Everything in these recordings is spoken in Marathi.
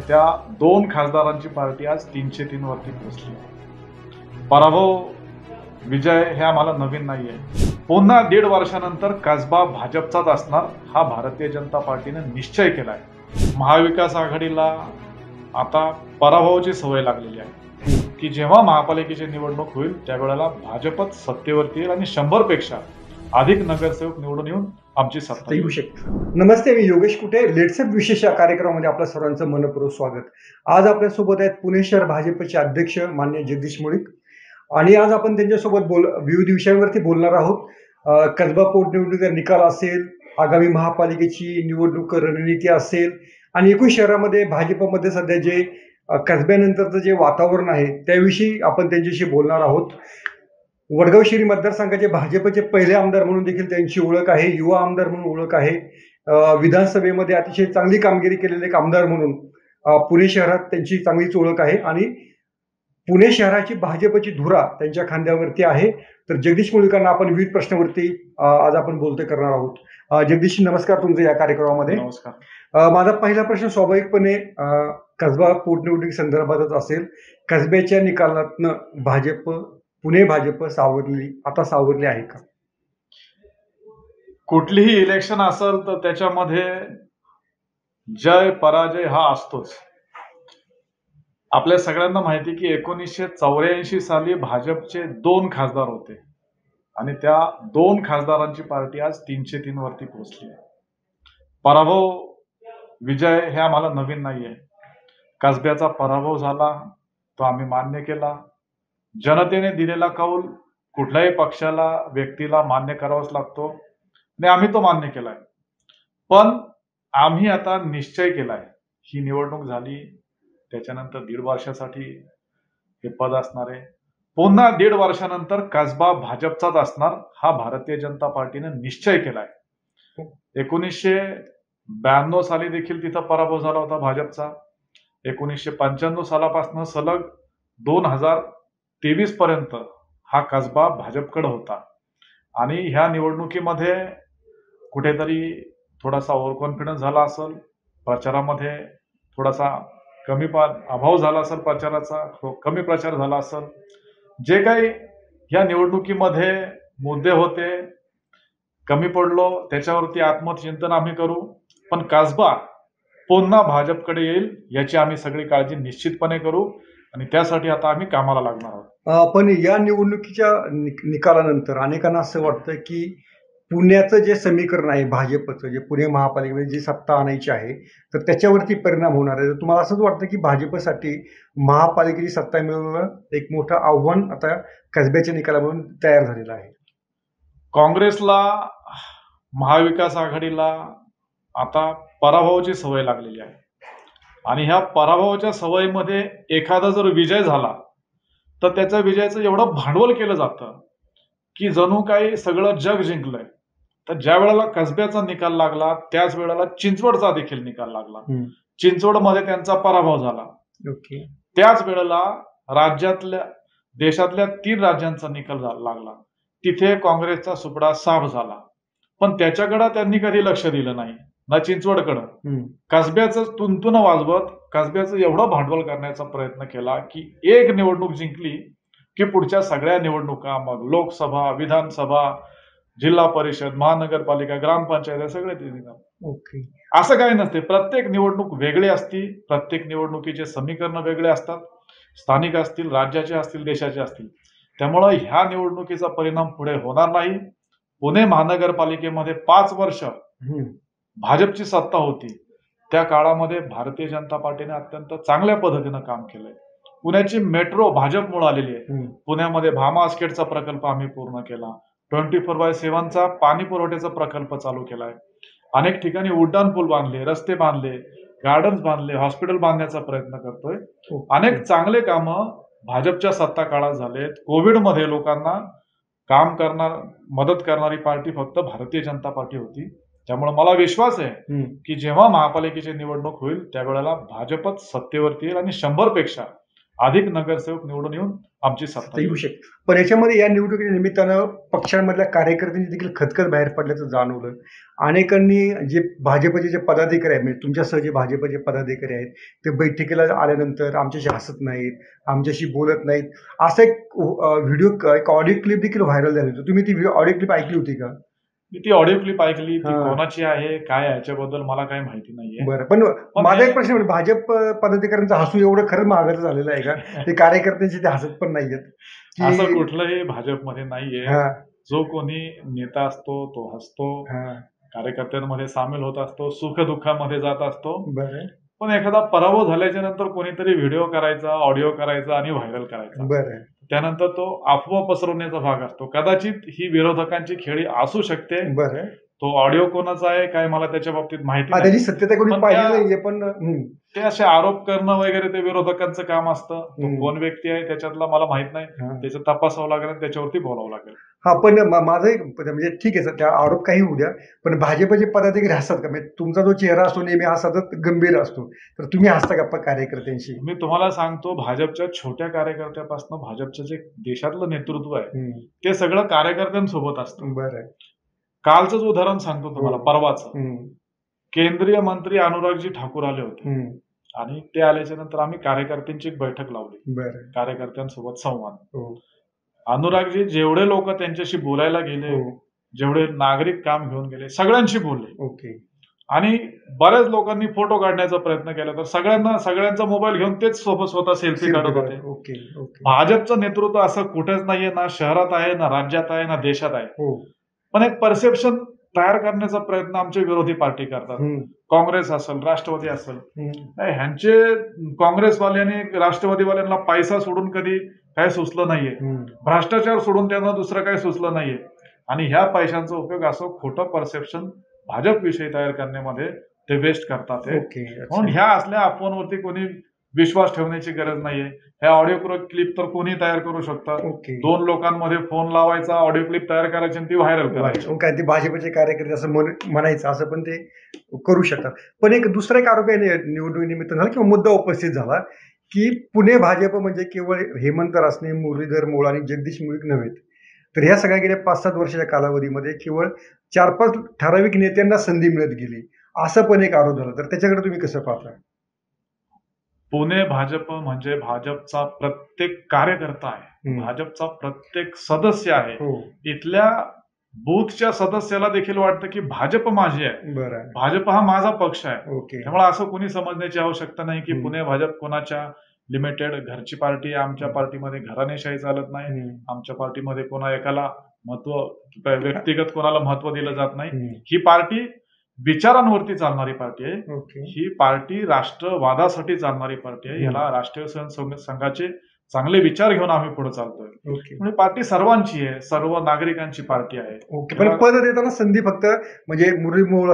त्या दोन खासदारांची पार्टी आज 303 वरती पोहोचली. पराभव विजय हे आम्हाला नवीन नाहीये. पुन्हा 1.5 वर्षानंतर कसबा भाजपचाच असणार हा भारतीय जनता पार्टीने निश्चय केलाय. महाविकास आघाडीला आता पराभवाची सवय लागलेली आहे की जेव्हा महापालिकेची निवडणूक होईल त्यावेळेला भाजपच सत्तेवरती येईल आणि 100 पेक्षा अधिक नगरसेवक निवडून येऊन आमची सत्ता येऊ शकते. नमस्ते, मी योगेश कुटे. लेट्सअप विशेष या कार्यक्रमामध्ये आपल्या सर्वांचं मनपूर्वक स्वागत. आज आपल्यासोबत आहेत पुणे शहर भाजपचे अध्यक्ष मान्य जगदीश मुळीक आणि आज आपण त्यांच्यासोबत विविध विषयांवरती बोलणार आहोत. कसबा पोटनिवडणुकीचा निकाल असेल, आगामी महापालिकेची निवडणूक रणनीती असेल आणि एकूण शहरामध्ये भाजपमध्ये सध्या जे कसब्यानंतरचं जे वातावरण आहे त्याविषयी आपण त्यांच्याशी बोलणार आहोत. वडगाव शहरी मतदारसंघाचे भाजपचे पहिले आमदार म्हणून देखील त्यांची ओळख आहे, युवा आमदार म्हणून ओळख आहे. विधानसभेमध्ये अतिशय चांगली कामगिरी केलेले एक आमदार म्हणून पुणे शहरात त्यांची चांगलीच ओळख आहे आणि पुणे शहराची भाजपची धुरा त्यांच्या खांद्यावरती आहे. तर जगदीश मुळीकांना आपण विविध प्रश्नावरती आज आपण बोलते करणार आहोत. जगदीश, नमस्कार तुमचं या कार्यक्रमामध्ये. नमस्कार. माझा पहिला प्रश्न स्वाभाविकपणे कसबा पोटनिवडणुकी संदर्भातच असेल. कसब्याच्या निकालातनं पुणे भाजप सावरली आहे का? कुठलीही इलेक्शन असेल तर त्याच्यामध्ये जय पराजय हा असतोच. आपल्या सगळ्यांना माहिती की 1984 साली भाजपचे 2 खासदार होते आणि त्या 2 खासदारांची पार्टी आज 303 वरती पोहोचली. पराभव विजय हे आम्हाला नवीन नाहीये. कसब्याचा पराभव झाला तो आम्ही मान्य केला. जनतेने दिलेला कौल कुठल्याही पक्षाला व्यक्तीला मान्य करावाच लागतो आणि आम्ही तो मान्य केलाय. पण आम्ही आता निश्चय केलाय, ही निवडणूक झाली त्याच्यानंतर 1.5 वर्षासाठी हे पद असणार आहे. पुन्हा 1.5 वर्षानंतर कसबा भाजपचाच असणार हा भारतीय जनता पार्टीने निश्चय केलाय. 1992 साली देखील तिथं पराभव झाला होता भाजपचा. 1995 सालापासून सलग 2023 पर्यंत हा कसबा भाजपकडे होता आणि ह्या निवडणुकीमध्ये कुठेतरी थोडासा ओव्हर कॉन्फिडन्स झाला असेल, प्रचारामध्ये थोडासा अभाव झाला असेल, प्रचाराचा कमी प्रचार झाला असेल. जे काही ह्या निवडणुकीमध्ये मुद्दे होते कमी पडलो त्याच्यावरती आत्मचिंतन आम्ही करू. पण कसबा पुन्हा भाजपकडे येईल याची आम्ही सगळी काळजी निश्चितपणे करू आणि त्यासाठी आता आम्ही कामाला लागणार आहोत. पण या निवडणुकीच्या निकालानंतर अनेकांना असं वाटतं की पुण्याचं जे समीकरण आहे भाजपचं, जे पुणे महापालिकेमध्ये जी सत्ता आणायची आहे तर त्याच्यावरती परिणाम होणार आहे. तुम्हाला असंच वाटतं की भाजपसाठी महापालिकेची सत्ता मिळवणं एक मोठं आव्हान आता कसब्याच्या निकालामधून तयार झालेलं आहे? काँग्रेसला, महाविकास आघाडीला आता पराभवाची सवय लागलेली आहे आणि ह्या पराभवाच्या सवयीमध्ये एखादा जर विजय झाला तर त्याच्या विजयाचं एवढं भांडवल केलं जातं की जणू काही सगळं जग जिंकलंय. तर ज्या वेळेला कसब्याचा निकाल लागला त्याच वेळेला चिंचवडचा देखील निकाल लागला. चिंचवडमध्ये त्यांचा पराभव झाला. त्याच वेळेला देशातल्या 3 राज्यांचा निकाल लागला. तिथे काँग्रेसचा सुपडा साफ झाला. पण त्याच्याकडे त्यांनी कधी लक्ष दिलं नाही ना चिंचवडकडं. कसब्याचं तुंतुन वाजवत कसब्याचं एवढं भांडवल करण्याचा प्रयत्न केला की एक निवडणूक जिंकली की पुढच्या सगळ्या निवडणुका, मग लोकसभा, विधानसभा, जिल्हा परिषद, महानगरपालिका, ग्रामपंचायत सगळे ते निकाल. असं काही नसते. प्रत्येक निवडणूक वेगळी असती. प्रत्येक निवडणुकीचे समीकरण वेगळे असतात. स्थानिक असतील, राज्याचे असतील, देशाचे असतील. त्यामुळे ह्या निवडणुकीचा परिणाम पुढे होणार नाही. पुणे महानगरपालिकेमध्ये 5 वर्ष भाजपची सत्ता होती. त्या काळामध्ये भारतीय जनता पार्टीने अत्यंत चांगल्या पद्धतीनं काम केलंय. पुण्याची मेट्रो भाजपमुळे आलेली आहे. पुण्यामध्ये भामा आस्केटचा प्रकल्प आम्ही पूर्ण केला. 24/7 चा पाणी पुरवठ्याचा प्रकल्प चालू केलाय. अनेक ठिकाणी उड्डाण पूल बांधले, रस्ते बांधले, गार्डन्स बांधले, हॉस्पिटल बांधण्याचा प्रयत्न करतोय. अनेक चांगले कामं भाजपच्या सत्ता काळात झालेत. कोविडमध्ये लोकांना मदत करणारी पार्टी फक्त भारतीय जनता पार्टी होती. त्यामुळे मला विश्वास आहे की जेव्हा महापालिकेची निवडणूक होईल त्यावेळेला भाजपच सत्तेवरती येईल आणि 100 पेक्षा अधिक नगरसेवक निवडून येऊन आमची सत्ता येऊ शकते. पण याच्यामध्ये या निवडणुकीच्या निमित्तानं पक्षांमधल्या कार्यकर्त्यांची देखील खतखत बाहेर पडल्याचं जाणवलं. अनेकांनी जे भाजपचे जे पदाधिकारी आहेत, म्हणजे तुमच्यासह जे भाजपचे पदाधिकारी आहेत, ते बैठकीला आल्यानंतर आमच्याशी हसत नाहीत, आमच्याशी बोलत नाहीत, असं एक व्हिडिओ, एक ऑडिओ क्लिप देखील व्हायरल झाली होती. तुम्ही ती ऑडिओ क्लिप ऐकली होती का? मी ती ऑडिओ क्लिप ऐकली, ती हां. कोणाची आहे, काय आहे याच्याबद्दल मला काही माहिती नाहीये. बरं. पण पण माझा हे- एक प्रश्न म्हणजे भाजप पदाधिकाऱ्यांचं हसू एवढं खरं महागाचं झालेलं आहे का? ते कार्यकर्त्यांशी ते हसत पण नाहीयेत. असं की कुठलंही भाजपमध्ये नाहीये. हां, जो कोणी नेता असतो तो हसतो, हां. कार्यकर्त्यांमध्ये सामील होत असतो, सुखदुःखामध्ये जात असतो. बरं, पण एखादा पराभव झाल्याच्या नंतर कोणीतरी व्हिडिओ करायचा, ऑडिओ करायचा आणि व्हायरल करायचा. बरं. त्यानंतर तो अफवा पसरवण्याचा भाग असतो. कदाचित ही विरोधकांची खेळी असू शकते. बरं. तो ऑडिओ कोणाचा आहे काय मला त्याच्या बाबतीत माहिती हां, त्याची नाही. सत्यता कोणी पण पाहिली त्या- नाहीये, पण ते असे आरोप करणं वगैरे ते विरोधकांचं काम असतं. तो हम्म. कोण व्यक्ती आहे त्याच्यातला मला माहित नाही. हां. त्याचं तपासावं लागेल आणि त्याच्यावरती बोलावं लागेल. हां, पण माझं एक म्हणजे ठीक आहे सर, त्या आरोप काही होऊ द्या, पण भाजपचे पदाधिकारी हसतात का? म्हणजे तुमचा जो चेहरा असतो नेहमी हा सतत गंभीर असतो, तर तुम्ही हसता का कार्यकर्त्यांशी? मी तुम्हाला सांगतो, भाजपच्या छोट्या कार्यकर्त्यापासून भाजपचं जे देशातलं नेतृत्व आहे हं. ते सगळं कार्यकर्त्यांसोबत असतं. बरं. कालचंच उदाहरण सांगतो तुम्हाला, हो. परवाचं. हं. केंद्रीय मंत्री अनुरागजी ठाकूर आले होते हं. आणि ते आल्याच्या नंतर आम्ही कार्यकर्त्यांची एक बैठक लावली. बरं. कार्यकर्त्यांसोबत संवाद. हो. अनुरागजी जेवढे लोक त्यांच्याशी बोलायला गेले, हो. जेवढे नागरिक काम घेऊन गेले, सगळ्यांशी बोलले. ओके. आणि बऱ्याच लोकांनी फोटो काढण्याचा प्रयत्न केला, तर सगळ्यांचा मोबाईल घेऊन तेच स्वतः सेल्फी काढत होते. ओके. ओके. भाजपचं नेतृत्व असं कुठेच नाहीये, ना शहरात आहे, ना राज्यात आहे, ना देशात आहे. हो. पण एक परसेप्शन तयार करण्याचा प्रयत्न आमचे विरोधी पार्टी करतात. हं. काँग्रेस असेल, राष्ट्रवादी असेल. हं. नाही, ह्यांचे काँग्रेसवाल्यांनी राष्ट्रवादीवाल्यांना पैसा सोडून कधी काय सुचलं नाहीये. हं. भ्रष्टाचार सोडून त्यांना दुसरं काही सुचलं नाहीये. आणि ह्या पैशांचा उपयोग असं खोटं परसेप्शन भाजपविषयी तयार करण्यामध्ये ते वेस्ट करतात हे. ओके. म्हणून ह्या असल्या अफवांवरती कोणी विश्वास ठेवण्याची गरज नाहीये. ह्या ऑडिओ क्लिप तर कोणी तयार करू शकतं. ओके. 2 लोकांमध्ये फोन लावायचा, ऑडिओ क्लिप तयार करायची आणि ती व्हायरल करायची. काय ते भाजपचे कार्यकर्ते असं म्हणायचं, असं पण ते करू शकतात. पण एक दुसरा एक आरोप आहे निवडणुकीनिमित्त झाला किंवा मुद्दा उपस्थित झाला, की पुणे भाजप म्हणजे केवळ हेमंत रासने, मुरलीधर मोळ आणि जगदीश मुळीक नव्हेत, तर ह्या सगळ्या गेल्या 5-7 वर्षाच्या कालावधीमध्ये केवळ 4-5 ठराविक नेत्यांना संधी मिळत गेली, असं पण एक आरोप झाला. तर त्याच्याकडे तुम्ही कसं पाहता? पुणे भाजप म्हणजे भाजपचा प्रत्येक कार्यकर्ता आहे. हं. भाजपचा प्रत्येक सदस्य आहे. हो. इथल्या बूथच्या सदस्याला देखील वाटतं की भाजप माझी आहे. बरं आहे. भाजप हा माझा पक्ष आहे. ओके. त्यामुळे असं कोणी समजण्याची आवश्यकता नाही की हं. पुणे भाजप कोणाच्या लिमिटेड घरची पार्टी आहे. आमच्या पार्टीमध्ये घराणेशाही चालत नाही. हं. आमच्या पार्टीमध्ये कोणा एकाला व्यक्तिगत कोणाला महत्व दिलं जात नाही. हं. ही पार्टी विचारांवरती चालणारी पार्टी आहे. ओके. ही पार्टी राष्ट्रवादासाठी चालणारी पार्टी आहे. याला राष्ट्रीय स्वयंसेवक संघाचे चांगले विचार घेऊन आम्ही पुढे चालतोय. ओके. म्हणजे पार्टी सर्वांची आहे, सर्व नागरिकांची पार्टी आहे. ओके. पण पद देताना संधी फक्त म्हणजे मुरलीधर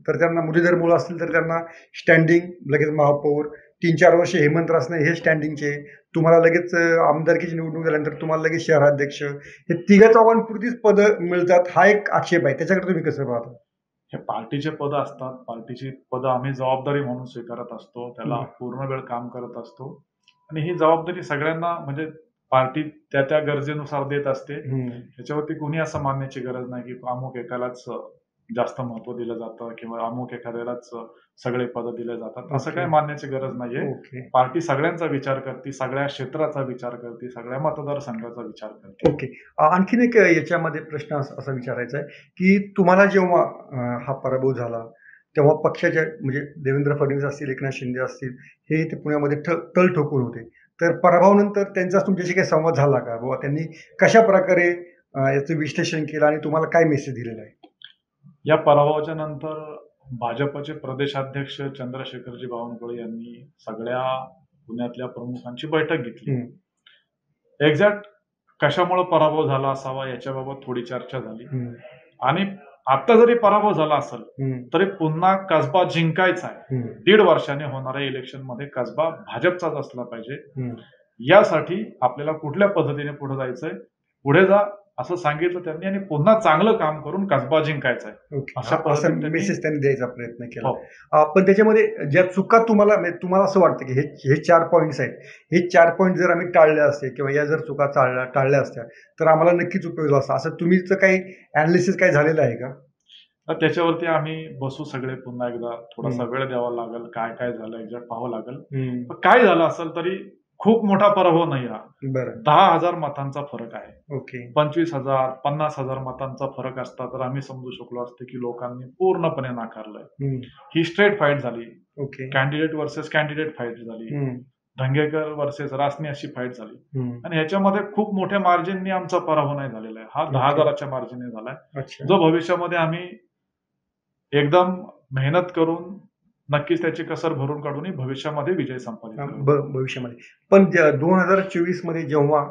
मोळ असतील तर त्यांना स्टँडिंग, लगेच महापौर, 3-4 वर्ष हेमंत रासने हे स्टँडिंगचे, तुम्हाला लगेच आमदारकीची निवडणूक झाल्यानंतर तुम्हाला लगेच शहराध्यक्ष, हे तिघा चौघांपुरतीच पदं मिळतात, हा एक आक्षेप आहे. त्याच्याकडे तुम्ही कसं पाहता? हे पार्टीचे पद असतात. पार्टीची पदं आम्ही जबाबदारी म्हणून स्वीकारत असतो. त्याला पूर्ण वेळ काम करत असतो आणि ही जबाबदारी सगळ्यांना म्हणजे पार्टी त्या गरजेनुसार देत असते. त्याच्यावरती कोणी असं मानण्याची गरज नाही की अमुक एकालाच जास्त महत्व दिलं जातं किंवा अमुक एखाद्यालाच सगळे पद दिले जातात. असं काही मानण्याची गरज नाहीये. ओके. पार्टी सगळ्यांचा विचार करते, सगळ्या क्षेत्राचा विचार करते, सगळ्या मतदारसंघाचा विचार करते. ओके. आणखीन एक याच्यामध्ये प्रश्न असा विचारायचा आहे, की तुम्हाला जेव्हा हा पराभव झाला, तेव्हा पक्षाच्या म्हणजे देवेंद्र फडणवीस असतील, एकनाथ शिंदे असतील, हे इथे पुण्यामध्ये तळ ठोकून होते. तर पराभवानंतर त्यांचा तुमच्याशी काही संवाद झाला का? बाबा त्यांनी कशा प्रकारे याचं विश्लेषण केलं आणि तुम्हाला काय मेसेज दिलेला आहे? या पराभवाच्या नंतर भाजपचे प्रदेशाध्यक्ष चंद्रशेखरजी बावनकुळे यांनी सगळ्या पुण्यातल्या प्रमुखांची बैठक घेतली. एक्झॅक्ट कशामुळे पराभव झाला असावा याच्याबाबत थोडी चर्चा झाली आणि आता जरी पराभव झाला असेल तरी पुन्हा कसबा जिंकायचा आहे. 1.5 वर्षाने होणाऱ्या इलेक्शन मध्ये कसबा भाजपचाच असला पाहिजे. यासाठी आपल्याला कुठल्या पद्धतीने पुढे जायचंय, पुढे जा असं सांगितलं त्यांनी आणि पुन्हा चांगलं काम करून कसबा जिंकायचा आहे. ओके. अशा असा पद्धतीने त्यांनी मेसेज त्यांनी द्यायचा प्रयत्न केला. हो. पण त्याच्यामध्ये ज्या चुका तुम्हाला असं वाटतं की हे 4 पॉइंट्स आहेत. हे 4 पॉइंट जर आम्ही टाळले असते किंवा या जर चुका टाळल्या असत्या, तर आम्हाला नक्कीच उपयोग झाला असता. असं तुमचं काही एनालिसिस काही झालेलं आहे का? तर त्याच्यावरती आम्ही बसू सगळे पुन्हा एकदा. थोडासा हं. वेळ द्यावा लागेल. काय काय झालं एक्झॅक्ट पाहावं लागेल. हं. पण काय झालं असेल तरी खूप मोठा पराभव नाही हा. बरं. 10,000 मतांचा फरक आहे. ओके. 25,000, 50,000 मतांचा फरक असता तर आम्ही समजू शकलो असतो की लोकांनी पूर्णपणे नाकारलंय. हं. ही स्ट्रेट फाईट झाली. Okay. Candidate versus candidate fight झाली. हं. धंगेकर व्हर्सेस रासने अशी फाईट झाली. हं. आणि ह्याच्यामध्ये खूप मोठ्या मार्जिननी आमचा पराभव नाही झालेला आहे. हा ओके. 10,000च्या मार्जिनने झालाय. अच्छा. जो भविष्यामध्ये आम्ही एकदम मेहनत करून नक्कीच त्याची कसर भरून काढून भविष्यामध्ये विजय संपादित करू. भविष्यामध्ये. पण 2024 मध्ये जेव्हा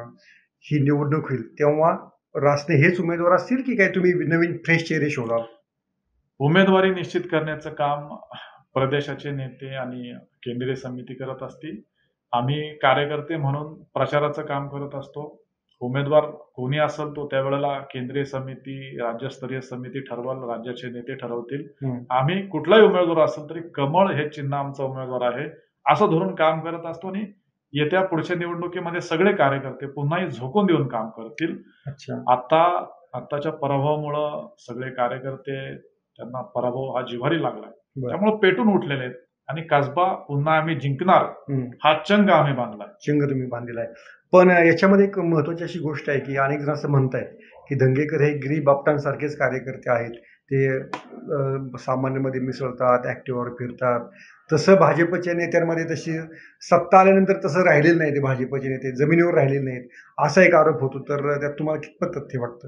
ही निवडणूक होईल, तेव्हा रासने हेच उमेदवार असतील की काय तुम्ही नवीन फ्रेश चेहरे शोधाल? उमेदवारी निश्चित करण्याचं काम प्रदेशाचे नेते आणि केंद्रीय समिती करत असतील. आम्ही कार्यकर्ते म्हणून प्रचाराचं काम करत असतो. उमेदवार कोणी असेल तो त्यावेळेला केंद्रीय समिती, राज्यस्तरीय समिती ठरवल, राज्याचे नेते ठरवतील. हं. आम्ही कुठलाही उमेदवार असेल तरी कमळ हे चिन्ह आमचा उमेदवार आहे, असं धरून काम करत असतो आणि येत्या पुढच्या निवडणुकीमध्ये सगळे कार्यकर्ते पुन्हाही झोकून देऊन काम करतील. अच्छा. आत्ताच्या पराभवामुळं सगळे कार्यकर्ते त्यांना पराभव हा जिव्हारी लागलाय. बरं. त्यामुळे पेटून उठलेले आहेत आणि कसबा पुन्हा आम्ही जिंकणार हं. हा चंग आम्ही बांधलाय. चंग तुम्ही बांधलेला आहे. पण याच्यामध्ये एक महत्त्वाची अशी गोष्ट आहे, की अनेक जण असं म्हणतायत, की दंगेकर हे गिरी बापटांसारखेच कार्यकर्ते आहेत. ते सामान्यमध्ये मिसळतात, ॲक्टिव्हवर फिरतात. तसं भाजपच्या नेत्यांमध्ये तशी सत्ता आल्यानंतर तसं राहिलेलं नाही ते भाजपचे नेते, जमिनीवर राहिलेले नाहीत. असा एक आरोप होतो. तर त्यात तुम्हाला कितपत तथ्य वाटतं?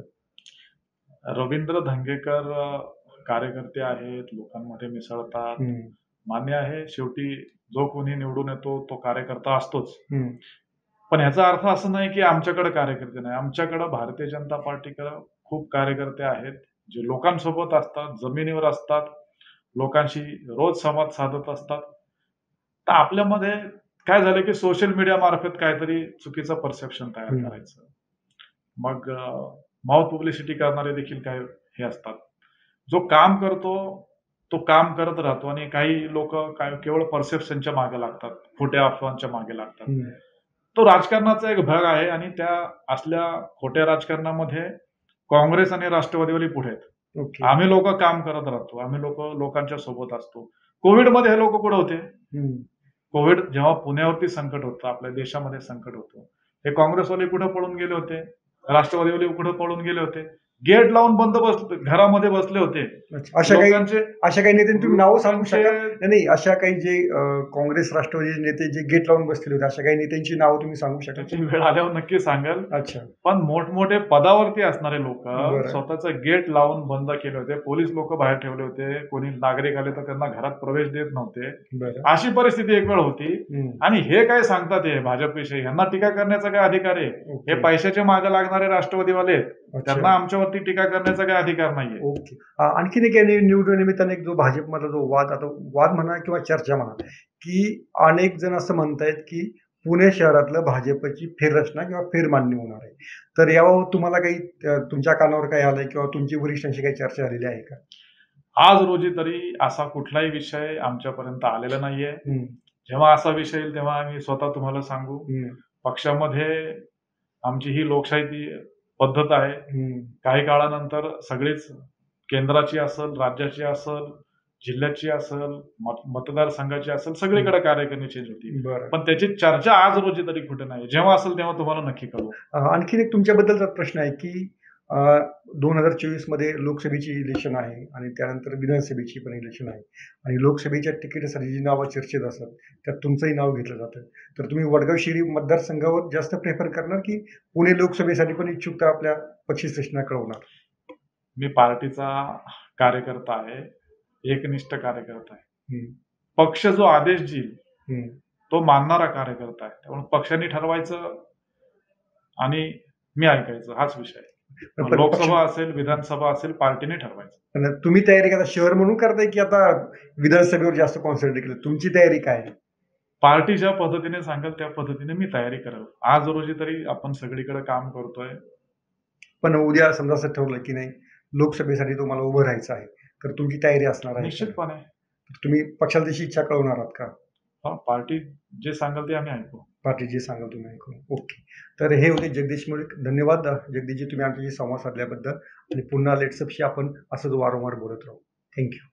रवींद्र धंगेकर कार्यकर्ते आहेत, लोकांमध्ये मिसळतात. हं. मान्य आहे, शेवटी जो कोणी निवडून येतो तो कार्यकर्ता असतोच. हं. पण ह्याचा अर्थ असं नाही की आमच्याकडे कार्यकर्ते नाही. आमच्याकडे भारतीय जनता पार्टीकडे खूप कार्यकर्ते आहेत, जे लोकांसोबत असतात, जमिनीवर असतात, लोकांशी रोज संवाद साधत असतात. तर आपल्यामध्ये काय झालं की सोशल मीडिया मार्फत काहीतरी चुकीचं परसेप्शन तयार हं. करायचं. मग माउथ पब्लिसिटी करणारे देखील काही हे असतात. जो काम करतो, तो काम करत राहतो आणि काही लोकं काय केवळ परसेप्शनच्या मागे लागतात, खोट्या अफवांच्या मागे लागतात. हं. तो राजकारणाचा एक भाग आहे आणि त्या असल्या खोट्या राजकारणामध्ये काँग्रेस आणि राष्ट्रवादीवाली पुढे आहेत. ओके. आम्ही लोकं काम करत राहतो. आम्ही लोकांच्या सोबत असतो. कोविडमध्ये हे लोकं कुठे होते? हं. कोविड जेव्हा पुण्यावरती संकट होतं, आपल्या देशामध्ये संकट होतं, हे काँग्रेसवाले कुठे पळून गेले होते? राष्ट्रवादीवाले कुठे पळून गेले होते? गेट लावून घरामध्ये बसले होते. अच्छा. अशा काही नेत्यांची तुम्ही नावं सांगू शकाल? लोकांचे नाही, अशा काही जे काँग्रेस, राष्ट्रवादीचे नेते जे गेट लावून बसलेले होते, अशा काही नेत्यांची नावं तुम्ही सांगू शकाल? त्याची वेळ आल्यावर नक्की सांगेल. अच्छा. पण मोठमोठे पदावरती असणारे लोक बरं. स्वतःचं गेट लावून बंद केले होते. पोलीस लोक बाहेर ठेवले होते. कोणी नागरिक आले तर त्यांना घरात प्रवेश देत नव्हते. बरं. अशी परिस्थिती एक वेळ होती. हं. आणि हे काय सांगतात हे भाजपविषयी, ह्यांना टीका करण्याचा काय अधिकार आहे? ओके. हे पैशाच्या मागे लागणारे राष्ट्रवादीवाले आहेत. अच्छा. त्यांना आमच्यावरती टीका करण्याचा काय अधिकार नाहीये. ओके. आणखीन एक निवडणुकीनिमित्ताने एक जो भाजपमधला जो वाद म्हणा किंवा चर्चा म्हणा, की अनेक जण असं म्हणतायत, की पुणे शहरातलं भाजपची फेररचना किंवा फेरमांडणी होणार आहे. तर याबाबत तुम्हाला काही तुमच्या कानावर काही आलंय किंवा तुमची वरिष्ठांशी काही चर्चा झालेली आहे का? आज रोजी तरी असा कुठलाही विषय आमच्यापर्यंत आलेला नाहीये. हं. जेव्हा असा विषय येईल तेव्हा आम्ही स्वतः तुम्हाला सांगू. हं. पक्षामध्ये आमची ही लोकशाही पद्धत आहे. हं. काही काळानंतर सगळीच केंद्राची असेल, राज्याची असेल, जिल्ह्याची असेल, मतदारसंघाची असेल, सगळीकडे कार्यकारिणी चेंज होती. बरं. पण त्याची चर्चा आज रोजी तरी कुठे नाही. जेव्हा असेल तेव्हा तुम्हाला नक्की कळवू. आणखीन एक तुमच्याबद्दलचा प्रश्न आहे, की 2024 मध्ये लोकसभेची इलेक्शन आहे आणि त्यानंतर विधानसभेची पण इलेक्शन आहे आणि लोकसभेच्या तिकीटासाठी जी नावं चर्चेत असतात, त्यात तुमचंही नाव घेतलं जातं. तर तुम्ही वडगाव शिरी मतदारसंघावर जास्त प्रेफर करणार, की पुणे लोकसभेसाठी पण इच्छुकता आपल्या पक्षश्रेष्ठींना कळवणार? मी पार्टीचा कार्यकर्ता आहे. एकनिष्ठ कार्यकर्ता आहे. हं. पक्ष जो आदेश देईल हं. तो मानणारा कार्यकर्ता आहे. त्यामुळे पक्षाने ठरवायचं आणि मी ऐकायचं हाच विषय आहे. पण मग लोकसभा असेल, विधानसभा असेल, पार्टीने ठरवायचं. पण तुम्ही तयारी करता शहर म्हणून करताय, की आता विधानसभेवर जास्त कॉन्सन्ट्रेट केलं? तुमची तयारी काय आहे? पार्टी ज्या पद्धतीने सांगेल त्या पद्धतीने मी तयारी करेल. आज रोजी तरी आपण सगळीकडे काम करतोय. पण उद्या समजा असं ठरवलं की नाही लोकसभेसाठी तुम्हाला उभं राहायचं आहे, तर तुमची तयारी असणार आहे का? निश्चितपणे. तुम्ही पक्षाला तशी इच्छा कळवणार आहात का? पार्टी जे सांगेल ते आम्ही ऐकू. पार्टी जे सांगाल तुम्ही ऐकून. ओके. तर हे होते जगदीश मुळीक. धन्यवाद जगदीशजी, तुम्ही आमच्याशी संवाद साधल्याबद्दल आणि पुन्हा लेट्सअपशी आपण असंच वारंवार बोलत राहू. Thank you.